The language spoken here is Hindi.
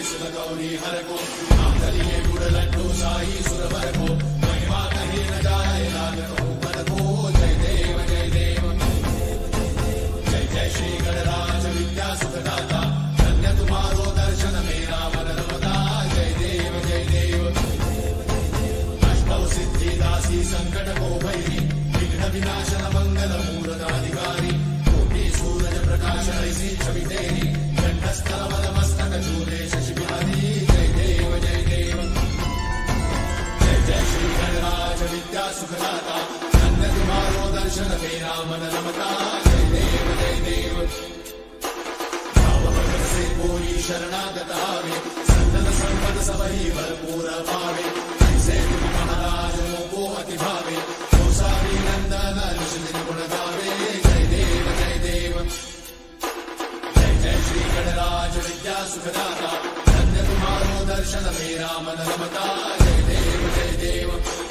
सुर गौरी हर को नाम दलिए गुड़ लड्डू साई सुरवर को महिमा कहीं न जाए लाल पद को जय देव जय देव जय जय श्री गणराज विद्या सुखदाता धन्य तुम्हारो दर्शन मेरा मन रमता जय देव जय देव अष्टौ सिद्धि दासी संकट को भैरी विघ्न विनाशन मंगल मूर्ताधिकारी कोटि सूरज प्रकाश ऐसी छवि तेरी कंठस्थल मस्तक चूरे शशि बिहारी जय देव जय देव जय जय श्री गणराज विद्या सुखदाता धन्य तुम्हारो दर्शन मेरा मन रमता जय देव जय देव भाव भगत से कोई शरणागत आवे संतन संपद सबही भरपूर पावे ऐसे तुम महाराज को अति भावे कौसारी नंदन ऋषि गुण गावे जय देव जय देव जय जय श्री गणराज विद्या सुखदाता धन्य तुम्हारो दर्शन मेरा मन रमता जय देव जय देव